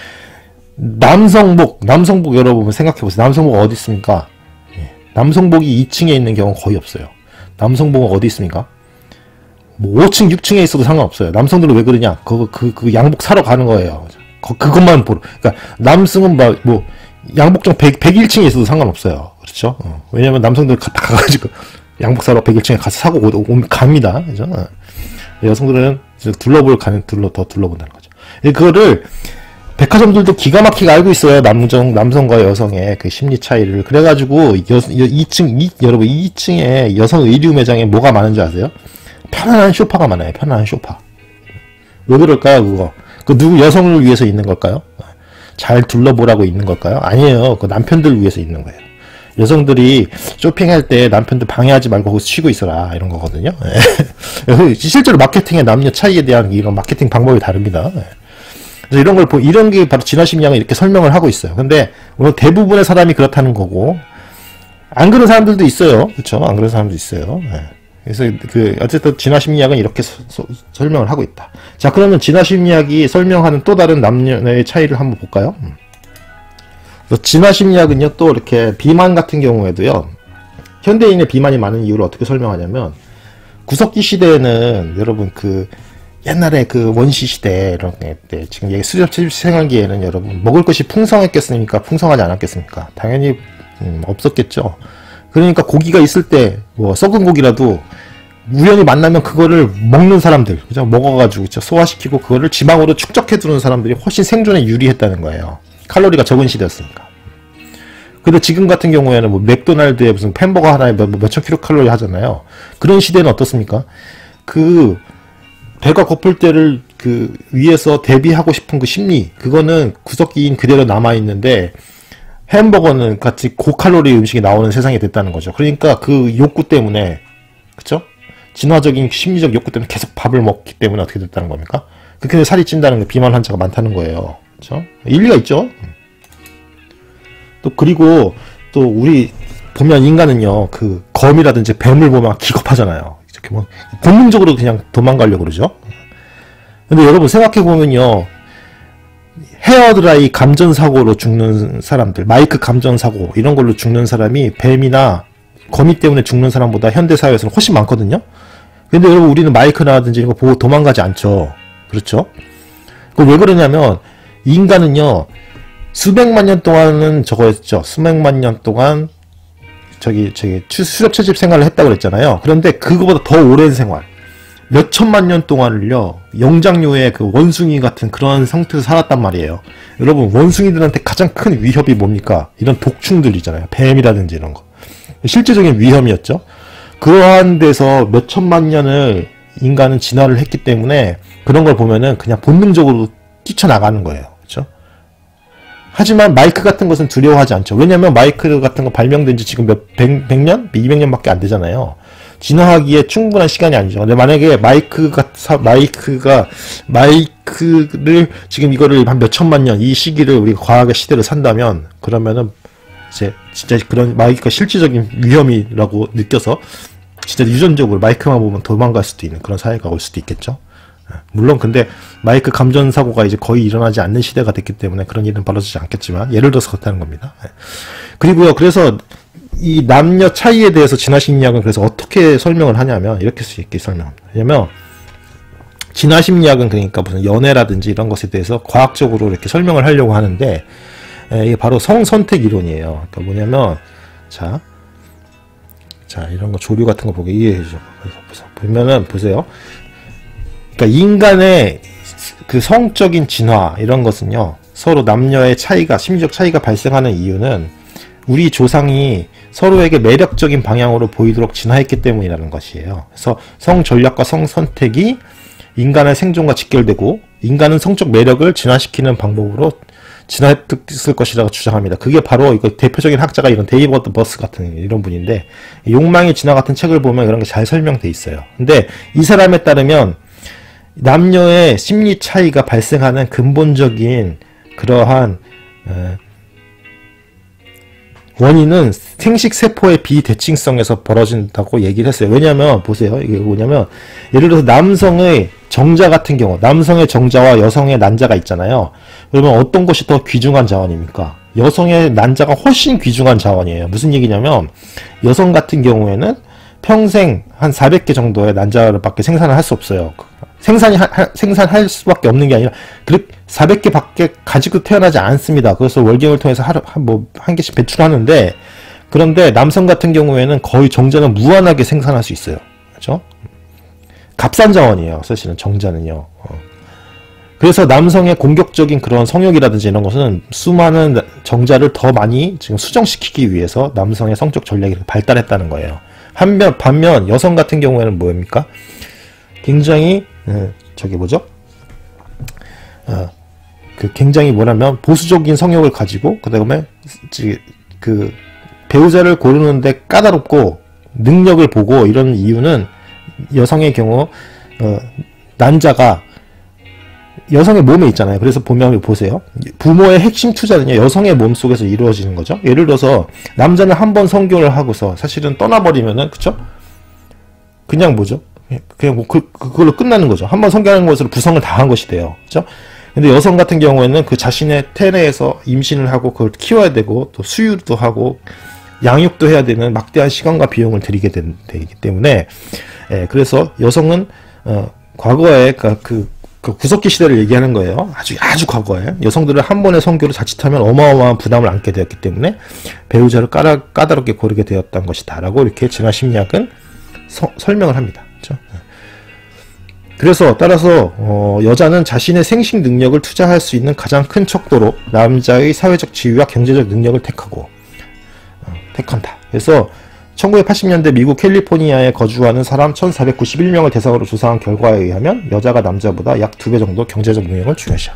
남성복, 남성복 여러분 생각해보세요. 남성복 어디 있습니까? 남성복이 이 층에 있는 경우는 거의 없어요. 남성복은 어디 있습니까? 뭐 오 층, 육 층에 있어도 상관없어요. 남성들은 왜 그러냐? 그, 그, 그 양복 사러 가는 거예요. 그, 그것만 보러. 그러니까 남성은 막, 뭐, 양복점 백, 백일 층에 있어도 상관없어요. 그렇죠? 어. 왜냐면 남성들 다 가가지고 양복 사러 백일 층에 가서 사고 오, 오, 갑니다. 그죠? 어. 여성들은 둘러볼 가는, 둘러, 더 둘러본다는 거죠. 그거를 백화점들도 기가 막히게 알고 있어요. 남성, 남성과 여성의 그 심리 차이를. 그래가지고, 여, 이 층, 이, 여러분, 이 층에 여성 의류 매장에 뭐가 많은지 아세요? 편안한 쇼파가 많아요. 편안한 쇼파. 왜 그럴까요, 그거? 그 누구 여성을 위해서 있는 걸까요? 잘 둘러보라고 있는 걸까요? 아니에요. 그 남편들 위해서 있는 거예요. 여성들이 쇼핑할 때 남편들 방해하지 말고 거기서 쉬고 있어라. 이런 거거든요. 실제로 마케팅의 남녀 차이에 대한 이런 마케팅 방법이 다릅니다. 그래서 이런 걸, 보, 이런 게 바로 진화 심리학을 이렇게 설명을 하고 있어요. 근데 오늘 대부분의 사람이 그렇다는 거고, 안 그런 사람들도 있어요. 그쵸? 안 그런 사람도 있어요. 그래서 그 어쨌든 진화 심리학은 이렇게 서, 서, 설명을 하고 있다. 자, 그러면 진화 심리학이 설명하는 또 다른 남녀의 차이를 한번 볼까요? 그래서 진화 심리학은요, 또 이렇게 비만 같은 경우에도요, 현대인의 비만이 많은 이유를 어떻게 설명하냐면, 구석기 시대에는 여러분 그 옛날에 그 원시 시대 이런 때 지금 얘기 수렵 생활기에는 여러분 먹을 것이 풍성했겠습니까? 풍성하지 않았겠습니까? 당연히 음, 없었겠죠. 그러니까 고기가 있을 때 뭐 썩은 고기라도 우연히 만나면 그거를 먹는 사람들, 그죠? 먹어가지고 그죠? 소화시키고 그거를 지방으로 축적해 두는 사람들이 훨씬 생존에 유리했다는 거예요. 칼로리가 적은 시대였으니까. 근데 지금 같은 경우에는 뭐 맥도날드에 무슨 햄버거 하나에 몇, 몇천 킬로 칼로리 하잖아요. 그런 시대는 어떻습니까? 그 배가 고플 때를 그 위에서 대비하고 싶은 그 심리, 그거는 구석기인 그대로 남아있는데 햄버거는 같이 고칼로리 음식이 나오는 세상이 됐다는 거죠. 그러니까 그 욕구 때문에, 그쵸? 진화적인 심리적 욕구 때문에 계속 밥을 먹기 때문에 어떻게 됐다는 겁니까? 그렇게 해서 살이 찐다는 게 비만 환자가 많다는 거예요. 그쵸? 일리가 있죠? 또 그리고 또 우리 보면 인간은요, 그 거미라든지 뱀을 보면 기겁하잖아요. 이렇게 뭐 본능적으로 그냥 도망가려고 그러죠. 근데 여러분 생각해보면요, 헤어드라이 감전사고로 죽는 사람들, 마이크 감전사고 이런 걸로 죽는 사람이 뱀이나 거미 때문에 죽는 사람보다 현대사회에서는 훨씬 많거든요. 근데 여러분 우리는 마이크라든지 이런 거 보고 도망가지 않죠. 그렇죠? 그 왜 그러냐면 인간은요, 수백만 년 동안은 저거였죠. 수백만 년 동안 저기 저기 수렵 채집 생활을 했다고 그랬잖아요. 그런데 그거보다 더 오랜 생활, 몇 천만 년 동안을요, 영장류의 그 원숭이 같은 그런 상태에서 살았단 말이에요. 여러분 원숭이들한테 가장 큰 위협이 뭡니까? 이런 독충들이잖아요. 뱀이라든지 이런 거. 실제적인 위험이었죠. 그러한 데서 몇 천만 년을 인간은 진화를 했기 때문에 그런 걸 보면은 그냥 본능적으로 뛰쳐나가는 거예요. 그렇죠? 하지만 마이크 같은 것은 두려워하지 않죠. 왜냐하면 마이크 같은 거 발명된 지 지금 몇 백, 백 년? 이백 년밖에 안 되잖아요. 진화하기에 충분한 시간이 아니죠. 근데 만약에 마이크가, 마이크가, 마이크를, 지금 이거를 한 몇 천만 년, 이 시기를 우리가 과학의 시대를 산다면, 그러면은, 이제, 진짜 그런 마이크가 실질적인 위험이라고 느껴서, 진짜 유전적으로 마이크만 보면 도망갈 수도 있는 그런 사회가 올 수도 있겠죠. 물론 근데 마이크 감전 사고가 이제 거의 일어나지 않는 시대가 됐기 때문에 그런 일은 벌어지지 않겠지만, 예를 들어서 그렇다는 겁니다. 그리고요, 그래서 이 남녀 차이에 대해서 진화심리학은 그래서 어떻게 설명을 하냐면 이렇게 이렇게 설명합니다. 왜냐면 진화심리학은 그러니까 무슨 연애라든지 이런 것에 대해서 과학적으로 이렇게 설명을 하려고 하는데, 에, 이게 바로 성선택 이론이에요. 그러니까 뭐냐면 자, 자 이런 거 조류 같은 거 보게 이해해 주죠. 보면은 보세요. 그러니까 인간의 그 성적인 진화 이런 것은요, 서로 남녀의 차이가, 심리적 차이가 발생하는 이유는 우리 조상이 서로에게 매력적인 방향으로 보이도록 진화했기 때문이라는 것이에요. 그래서 성전략과 성선택이 인간의 생존과 직결되고 인간은 성적 매력을 진화시키는 방법으로 진화했을 것이라고 주장합니다. 그게 바로 이거 대표적인 학자가 이런 데이버드 버스 같은 이런 분인데, 욕망의 진화 같은 책을 보면 이런 게 잘 설명돼 있어요. 근데 이 사람에 따르면 남녀의 심리 차이가 발생하는 근본적인 그러한 에, 원인은 생식세포의 비대칭성에서 벌어진다고 얘기를 했어요. 왜냐면 보세요. 이게 뭐냐면 예를 들어서 남성의 정자 같은 경우, 남성의 정자와 여성의 난자가 있잖아요. 그러면 어떤 것이 더 귀중한 자원입니까? 여성의 난자가 훨씬 귀중한 자원이에요. 무슨 얘기냐면 여성 같은 경우에는 평생 한 사백 개 정도의 난자를 밖에 생산을 할 수 없어요. 생산이 하, 하, 생산할 수밖에 없는 게 아니라 사백 개 밖에 가지고 태어나지 않습니다. 그래서 월경을 통해서 하루 한 뭐 한 개씩 배출하는데, 그런데 남성 같은 경우에는 거의 정자는 무한하게 생산할 수 있어요. 그렇죠? 값싼 자원이에요. 사실은 정자는요. 어. 그래서 남성의 공격적인 그런 성욕이라든지 이런 것은 수많은 정자를 더 많이 지금 수정시키기 위해서 남성의 성적 전략이 발달했다는 거예요. 한면 반면 여성 같은 경우에는 뭐입니까? 굉장히 에, 저기 뭐죠? 어, 그 굉장히 뭐냐면 보수적인 성욕을 가지고 그다음에 그 배우자를 고르는데 까다롭고 능력을 보고 이런 이유는 여성의 경우 어, 난자가 여성의 몸에 있잖아요. 그래서 보면 보세요. 부모의 핵심 투자는요, 여성의 몸 속에서 이루어지는 거죠. 예를 들어서 남자는 한 번 성교를 하고서 사실은 떠나버리면은, 그쵸? 그냥 뭐죠? 그냥 뭐 그, 그걸로 끝나는 거죠. 한 번 성교하는 것으로 부성을 다한 것이 돼요. 그쵸? 근데 여성 같은 경우에는 그 자신의 태내에서 임신을 하고 그걸 키워야 되고 또 수유도 하고 양육도 해야 되는 막대한 시간과 비용을 들이게 된, 되기 때문에, 예, 그래서 여성은 어, 과거에 그, 그, 그 구석기 시대를 얘기하는 거예요. 아주 아주 과거에 여성들은 한 번의 성교로 자칫하면 어마어마한 부담을 안게 되었기 때문에 배우자를 까다, 까다롭게 고르게 되었던 것이다라고 이렇게 진화심리학은 서, 설명을 합니다. 그렇죠? 그래서 따라서 어, 여자는 자신의 생식 능력을 투자할 수 있는 가장 큰 척도로 남자의 사회적 지위와 경제적 능력을 택하고 어, 택한다. 그래서 천구백팔십 년대 미국 캘리포니아에 거주하는 사람 천사백구십일 명을 대상으로 조사한 결과에 의하면 여자가 남자보다 약 두 배 정도 경제적 능력을 중요시하.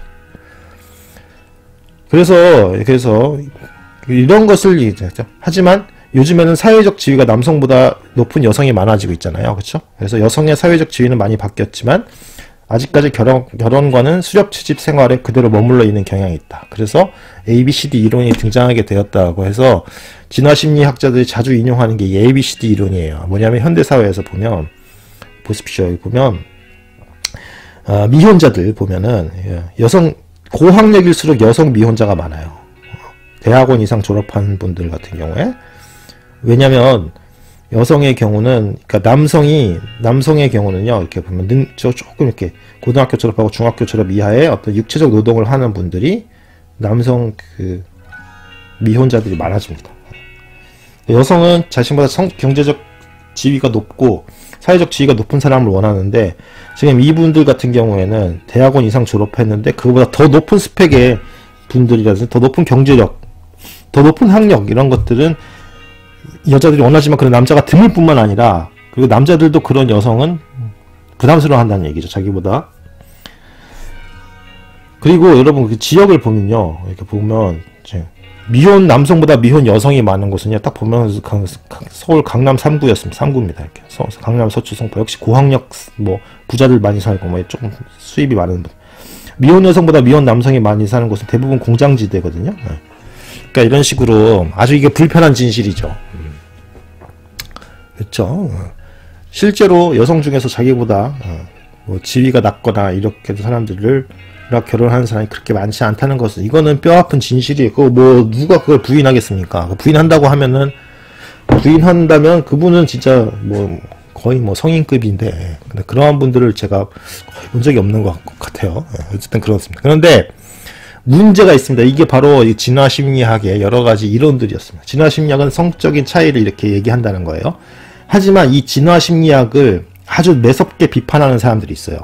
그래서 그래서 이런 것을 이제 하지만 요즘에는 사회적 지위가 남성보다 높은 여성이 많아지고 있잖아요. 그렇죠? 그래서 여성의 사회적 지위는 많이 바뀌었지만 아직까지 결혼, 결혼과는 수렵 취집 생활에 그대로 머물러 있는 경향이 있다. 그래서 에이비씨디 이론이 등장하게 되었다고 해서 진화심리학자들이 자주 인용하는 게 이 에이비씨디 이론이에요. 뭐냐면 현대사회에서 보면, 보십시오. 여기 보면, 어, 미혼자들 보면은, 여성, 고학력일수록 여성 미혼자가 많아요. 대학원 이상 졸업한 분들 같은 경우에. 왜냐면, 여성의 경우는, 그러니까 남성이, 남성의 경우는요, 이렇게 보면, 능, 저 조금 이렇게, 고등학교 졸업하고 중학교 졸업 이하의 어떤 육체적 노동을 하는 분들이, 남성, 그, 미혼자들이 많아집니다. 여성은 자신보다 성, 경제적 지위가 높고, 사회적 지위가 높은 사람을 원하는데, 지금 이분들 같은 경우에는 대학원 이상 졸업했는데, 그거보다 더 높은 스펙의 분들이라든지, 더 높은 경제력, 더 높은 학력, 이런 것들은, 여자들이 원하지만 그런 남자가 드물 뿐만 아니라 그리고 남자들도 그런 여성은 부담스러워 한다는 얘기죠. 자기보다. 그리고 여러분 그 지역을 보면요. 이렇게 보면 미혼 남성보다 미혼 여성이 많은 곳은요. 딱 보면 서울 강남 삼 구였습니다. 삼 구입니다. 이렇게 강남 서초 송파 역시 고학력 뭐 부자들 많이 살고 뭐 조금 수입이 많은 분. 미혼 여성보다 미혼 남성이 많이 사는 곳은 대부분 공장지대거든요. 그러니까 이런 식으로 아주 이게 불편한 진실이죠. 그렇죠. 실제로 여성 중에서 자기보다 뭐 지위가 낮거나 이렇게 사람들을 결혼하는 사람이 그렇게 많지 않다는 것은 이거는 뼈아픈 진실이에요. 그거 뭐 누가 그걸 부인하겠습니까? 부인한다고 하면은 부인한다면 그분은 진짜 뭐 거의 뭐 성인급인데 근데 그러한 분들을 제가 거의 본 적이 없는 것 같아요. 어쨌든 그렇습니다. 그런데 문제가 있습니다. 이게 바로 이 진화심리학의 여러 가지 이론들이었습니다. 진화심리학은 성적인 차이를 이렇게 얘기한다는 거예요. 하지만 이 진화심리학을 아주 매섭게 비판하는 사람들이 있어요.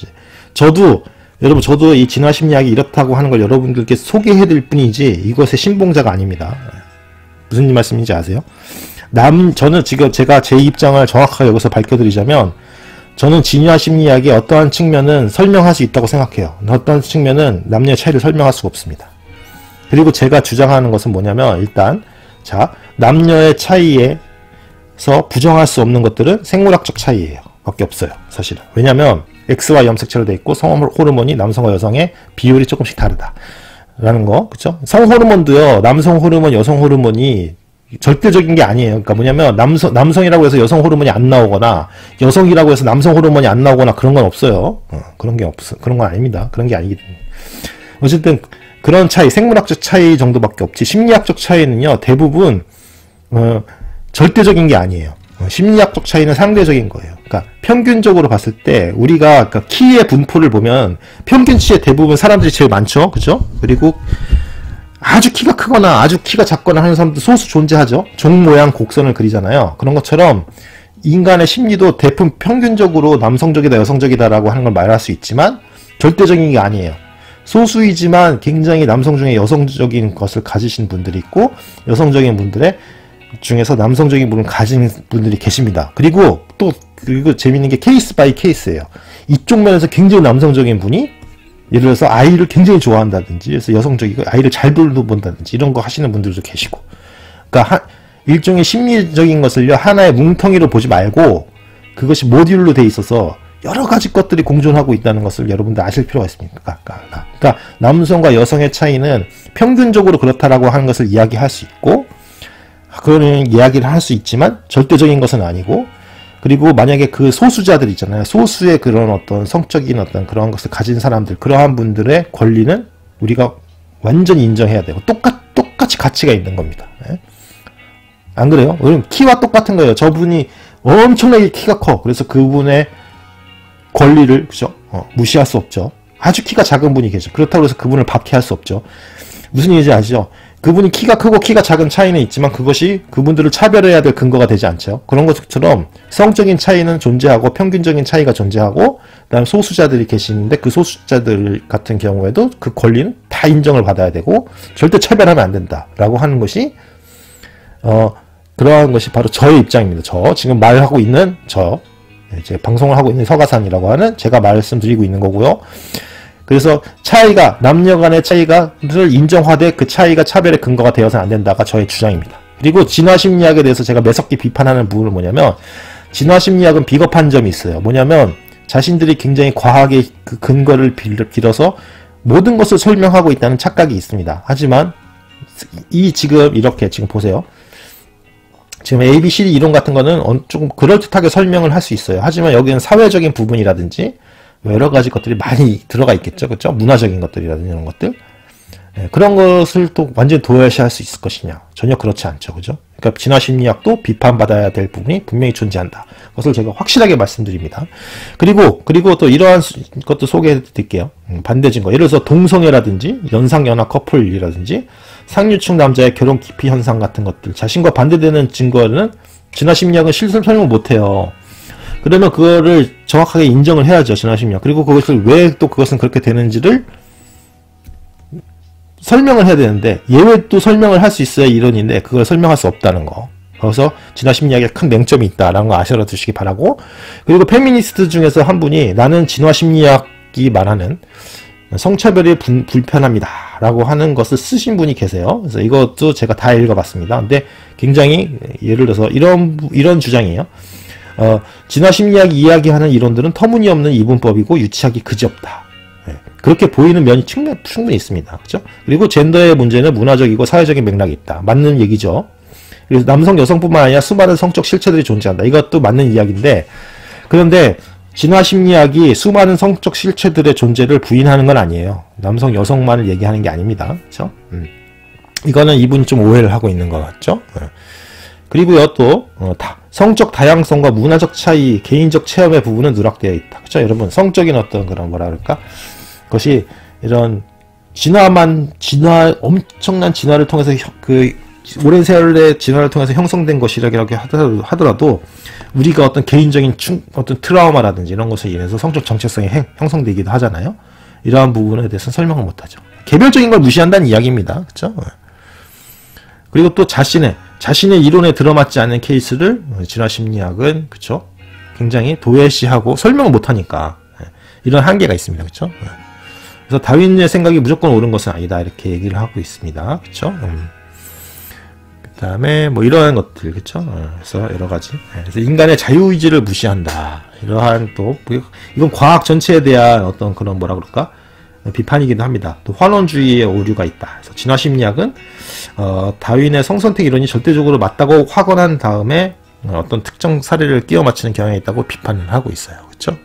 저도 여러분 저도 이 진화심리학이 이렇다고 하는 걸 여러분들께 소개해드릴 뿐이지 이것의 신봉자가 아닙니다. 무슨 말씀인지 아세요? 남 저는 지금 제가 제 입장을 정확하게 여기서 밝혀드리자면 저는 진화심리학의 어떠한 측면은 설명할 수 있다고 생각해요. 어떠한 측면은 남녀의 차이를 설명할 수가 없습니다. 그리고 제가 주장하는 것은 뭐냐면 일단 자 남녀의 차이에서 부정할 수 없는 것들은 생물학적 차이예요. 밖에 없어요. 사실은. 왜냐면 X와 염색체로 되어 있고 성호르몬이 남성과 여성의 비율이 조금씩 다르다. 라는 거. 그쵸? 성호르몬도요. 남성 호르몬, 여성 호르몬이 절대적인 게 아니에요. 그러니까 뭐냐면 남성 남성이라고 해서 여성 호르몬이 안 나오거나 여성이라고 해서 남성 호르몬이 안 나오거나 그런 건 없어요. 어, 그런 게 없어. 그런 건 아닙니다. 그런 게 아니기 때문에. 어쨌든 그런 차이, 생물학적 차이 정도밖에 없지. 심리학적 차이는요. 대부분 어, 절대적인 게 아니에요. 어, 심리학적 차이는 상대적인 거예요. 그러니까 평균적으로 봤을 때 우리가 그러니까 키의 분포를 보면 평균치에 대부분 사람들이 제일 많죠. 그죠? 그리고 아주 키가 크거나 아주 키가 작거나 하는 사람도 소수 존재하죠. 종 모양 곡선을 그리잖아요. 그런 것처럼 인간의 심리도 대부분 평균적으로 남성적이다 여성적이다라고 하는 걸 말할 수 있지만 절대적인 게 아니에요. 소수이지만 굉장히 남성 중에 여성적인 것을 가지신 분들이 있고 여성적인 분들의 중에서 남성적인 분을 가진 분들이 계십니다. 그리고 또 그리고 재밌는 게 케이스 바이 케이스예요. 이쪽 면에서 굉장히 남성적인 분이 예를 들어서 아이를 굉장히 좋아한다든지 그래서 여성적이고 아이를 잘 돌본다든지 이런 거 하시는 분들도 계시고 그러니까 한, 일종의 심리적인 것을요 하나의 뭉텅이로 보지 말고 그것이 모듈로 돼 있어서 여러 가지 것들이 공존하고 있다는 것을 여러분들 아실 필요가 있습니다. 그러니까, 그러니까 남성과 여성의 차이는 평균적으로 그렇다라고 하는 것을 이야기할 수 있고 그런 이야기를 할 수 있지만 절대적인 것은 아니고 그리고 만약에 그 소수자들 있잖아요. 소수의 그런 어떤 성적인 어떤 그런 것을 가진 사람들, 그러한 분들의 권리는 우리가 완전히 인정해야 되고, 똑같, 똑같이 가치가 있는 겁니다. 네? 안 그래요? 키와 똑같은 거예요. 저분이 엄청나게 키가 커. 그래서 그분의 권리를, 그죠? 어, 무시할 수 없죠. 아주 키가 작은 분이 계죠. 그렇다고 해서 그분을 박해할 수 없죠. 무슨 얘기인지 아시죠? 그분이 키가 크고 키가 작은 차이는 있지만 그것이 그분들을 차별해야 될 근거가 되지 않죠. 그런 것처럼 성적인 차이는 존재하고 평균적인 차이가 존재하고 그다음 소수자들이 계시는데 그 소수자들 같은 경우에도 그 권리는 다 인정을 받아야 되고 절대 차별하면 안 된다라고 하는 것이 어 그러한 것이 바로 저의 입장입니다. 저 지금 말하고 있는 저 이제 방송을 하고 있는 서가산이라고 하는 제가 말씀드리고 있는 거고요. 그래서 차이가 남녀 간의 차이가를 인정하되 그 차이가 차별의 근거가 되어서는 안 된다가 저의 주장입니다. 그리고 진화심리학에 대해서 제가 매섭게 비판하는 부분은 뭐냐면 진화심리학은 비겁한 점이 있어요. 뭐냐면 자신들이 굉장히 과학의 그 근거를 빌어서 모든 것을 설명하고 있다는 착각이 있습니다. 하지만 이 지금 이렇게 지금 보세요. 지금 에이비씨디 이론 같은 거는 조금 그럴듯하게 설명을 할 수 있어요. 하지만 여기는 사회적인 부분이라든지 여러 가지 것들이 많이 들어가 있겠죠. 그렇죠? 문화적인 것들이라든지 이런 것들. 네, 그런 것을 또 완전히 도외시할 수 있을 것이냐. 전혀 그렇지 않죠. 그죠? 그러니까 진화심리학도 비판받아야 될 부분이 분명히 존재한다. 그것을 제가 확실하게 말씀드립니다. 그리고, 그리고 또 이러한 것도 소개해 드릴게요. 음, 반대 증거. 예를 들어서 동성애라든지 연상연하 커플이라든지 상류층 남자의 결혼 기피 현상 같은 것들. 자신과 반대되는 증거는 진화심리학은 실습 설명 못해요. 그러면 그거를 정확하게 인정을 해야죠. 진화심리학. 그리고 그것을 왜 또 그것은 그렇게 되는지를 설명을 해야 되는데 예외도 설명을 할 수 있어야 이론인데 그걸 설명할 수 없다는 거. 그래서 진화심리학에 큰 맹점이 있다라는 거 아셔 두시기 바라고. 그리고 페미니스트 중에서 한 분이 나는 진화심리학이 말하는 성차별이 분, 불편합니다 라고 하는 것을 쓰신 분이 계세요. 그래서 이것도 제가 다 읽어봤습니다. 근데 굉장히 예를 들어서 이런 이런 주장이에요. 어, 진화심리학이 이야기하는 이론들은 터무니없는 이분법이고 유치하기 그지없다. 네. 그렇게 보이는 면이 충분히, 충분히 있습니다. 그죠? 그리고 젠더의 문제는 문화적이고 사회적인 맥락이 있다. 맞는 얘기죠. 그래서 남성, 여성뿐만 아니라 수많은 성적 실체들이 존재한다. 이것도 맞는 이야기인데, 그런데 진화심리학이 수많은 성적 실체들의 존재를 부인하는 건 아니에요. 남성, 여성만을 얘기하는 게 아닙니다. 그죠? 음. 이거는 이분이 좀 오해를 하고 있는 것 같죠? 네. 그리고요, 또, 어, 다, 성적 다양성과 문화적 차이, 개인적 체험의 부분은 누락되어 있다. 그죠? 여러분, 성적인 어떤 그런 뭐라 그럴까? 그것이 이런 진화만, 진화, 엄청난 진화를 통해서 그, 오랜 세월의 진화를 통해서 형성된 것이라고 하더라도 우리가 어떤 개인적인 충, 어떤 트라우마라든지 이런 것에 인해서 성적 정체성이 행, 형성되기도 하잖아요. 이러한 부분에 대해서 설명을 못하죠. 개별적인 걸 무시한다는 이야기입니다. 그죠? 그리고 또 자신의 자신의 이론에 들어맞지 않는 케이스를 진화심리학은 그쵸? 굉장히 도외시하고 설명을 못하니까 이런 한계가 있습니다. 그쵸? 그래서 다윈의 생각이 무조건 옳은 것은 아니다 이렇게 얘기를 하고 있습니다. 그쵸? 음. 그 다음에 뭐 이러한 것들 그쵸? 그래서 여러 가지 그래서 인간의 자유의지를 무시한다 이러한 또 이건 과학 전체에 대한 어떤 그런 뭐라 그럴까? 비판이기도 합니다. 또 환원주의의 오류가 있다. 그래서 진화심리학은 어, 다윈의 성선택 이론이 절대적으로 맞다고 확언한 다음에 어떤 특정 사례를 끼워 맞추는 경향이 있다고 비판을 하고 있어요. 그렇죠?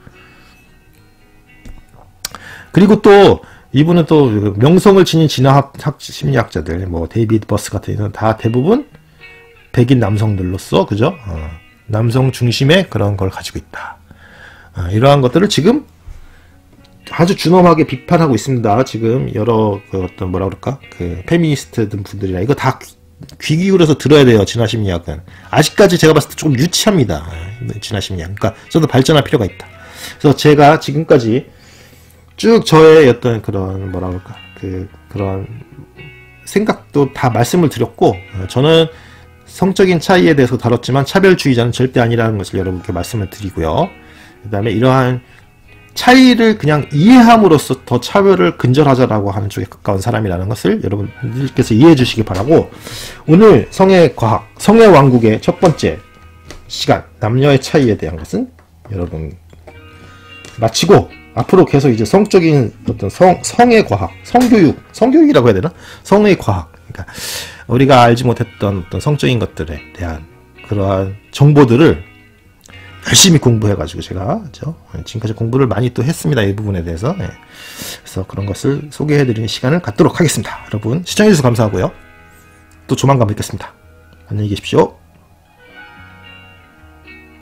그리고 또 이분은 또 명성을 지닌 진화 심리학자들, 뭐 데이비드 버스 같은 이는 다 대부분 백인 남성들로서 그죠? 어, 남성 중심의 그런 걸 가지고 있다. 어, 이러한 것들을 지금 아주 준엄하게 비판하고 있습니다. 지금 여러 그 어떤 뭐라 그럴까 그 페미니스트 분들이나 이거 다 귀 기울여서 들어야 돼요. 진화심리학은 아직까지 제가 봤을 때 조금 유치합니다. 진화심리학. 그러니까 좀 더 발전할 필요가 있다. 그래서 제가 지금까지 쭉 저의 어떤 그런 뭐라 그럴까 그 그런 생각도 다 말씀을 드렸고 저는 성적인 차이에 대해서 다뤘지만 차별주의자는 절대 아니라는 것을 여러분께 말씀을 드리고요. 그 다음에 이러한 차이를 그냥 이해함으로써 더 차별을 근절하자라고 하는 쪽에 가까운 사람이라는 것을 여러분들께서 이해해 주시기 바라고 오늘 성의 과학, 성의 왕국의 첫 번째 시간 남녀의 차이에 대한 것은 여러분 마치고 앞으로 계속 이제 성적인 어떤 성, 성의 과학, 성교육, 성교육이라고 해야 되나? 성의 과학. 그러니까 우리가 알지 못했던 어떤 성적인 것들에 대한 그러한 정보들을 열심히 공부해가지고 제가 그렇죠? 지금까지 공부를 많이 또 했습니다. 이 부분에 대해서. 네. 그래서 그런 것을 소개해드리는 시간을 갖도록 하겠습니다. 여러분 시청해주셔서 감사하고요. 또 조만간 뵙겠습니다. 안녕히 계십시오.